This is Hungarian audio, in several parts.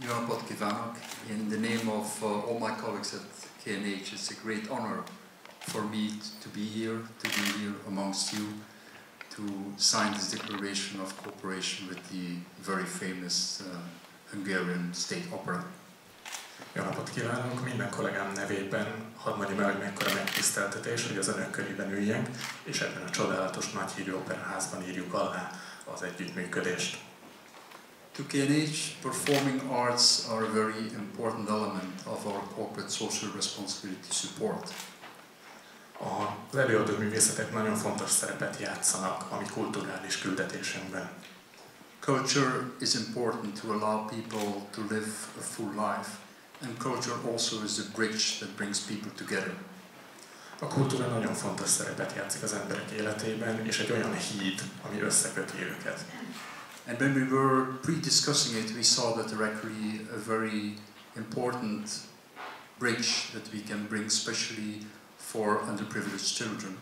Jó napot kívánok! In the name of all my colleagues at KNH, it's a great honor for me to be here amongst you, to sign this declaration of cooperation with the very famous Hungarian State Opera. Jó napot kívánok! Minden kollégám nevében hadd mondjam el, hogy mekkora megtiszteltetés, hogy az önök körében üljünk, és ebben a csodálatos nagyhírű operaházban írjuk alá az együttműködést. To KNH, performing arts are a very important element of our corporate social responsibility support. Az előadó művészetek nagyon fontos szerepet játszanak a mi kulturális küldetésünkben. Culture is important to allow people to live a full life, and culture also is the bridge that brings people together. A kultúra nagyon fontos szerepet játszik az emberek életében, és egy olyan híd, ami összeköti őket. And when we were pre-discussing it, we saw that there actually a very important bridge that we can bring, especially for underprivileged children.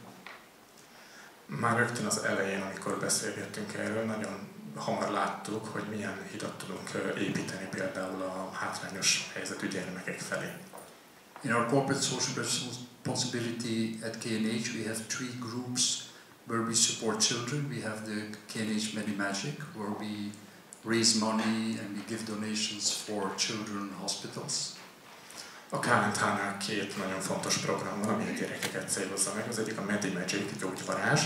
Már rögtön az elején, amikor beszélgettünk erről, nagyon hamar láttuk, hogy milyen hidat tudunk építeni például a hátrányos helyzetű gyermekek felé. In our corporate social responsibility at KNH, we have 3 groups where we support children. We have the KNH Medimagic, where we raise money and we give donations for children hospitals. A KNH-nál 2 nagyon fontos program van, ami a gyerekeket célozza meg. Az egyik a Medimagic, gyógyvarázs.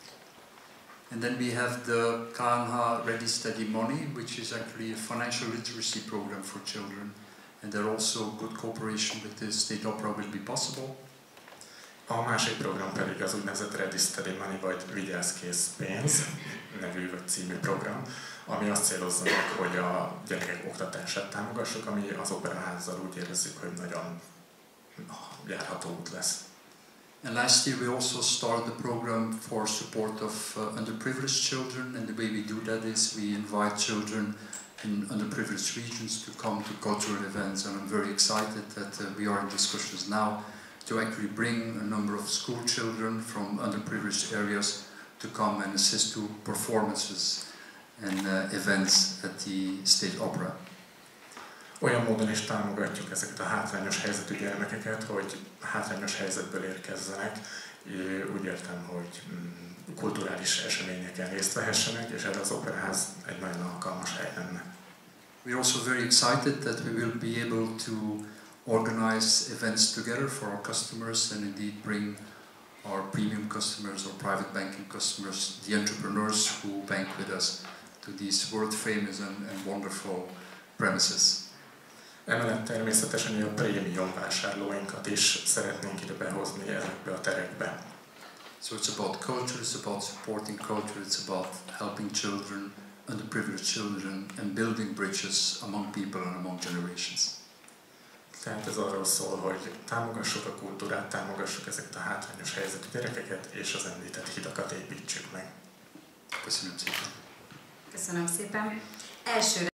And then we have the KNH Ready Steady Money, which is actually a financial literacy program for children. And there also good cooperation with the State Opera will be possible. A másik program pedig az úgynevezett Ready Steady Money, vagy Vigyázz-kész pénz nevű vagy című program, ami azt célozza meg, hogy a gyerekek oktatását támogassuk, ami az operaházzal úgy érezzük, hogy nagyon járható út lesz. And last year we also started a program for support of underprivileged children, and the way we do that is we invite children in underprivileged regions to come to cultural events, and I'm very excited that we are in discussions now to actually bring a number of school children from underprivileged areas to come and assist to performances and events at the State Opera. Olyan módon is támogatjuk ezeket a hátrányos helyzetű gyermekeket, hogy hátrányos helyzetből érkezzenek. Úgy értem, hogy kulturális eseményeken részt vehessenek, és erre az operaház egy nagyon alkalmas hely lenne. We're also very excited that we will be able to organize events together for our customers and indeed bring our premium customers or private banking customers, the entrepreneurs who bank with us, to these world famous and wonderful premises. Emellett természetesen a prémium vásárlóinkat is szeretnénk ide behozni ezekbe a terekbe. So it's about culture, it's about supporting culture, it's about helping children, underprivileged children, and building bridges among people and among generations. Tehát ez arról szól, hogy támogassuk a kultúrát, támogassuk ezeket a hátrányos helyzetű gyerekeket, és az említett hidakat építsük meg. Köszönöm szépen. Köszönöm szépen. Elsőre